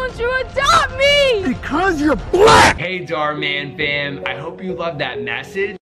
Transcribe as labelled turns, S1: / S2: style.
S1: won't you adopt me?
S2: Because you're black!
S3: Hey, Dhar Man fam, I hope you love that message.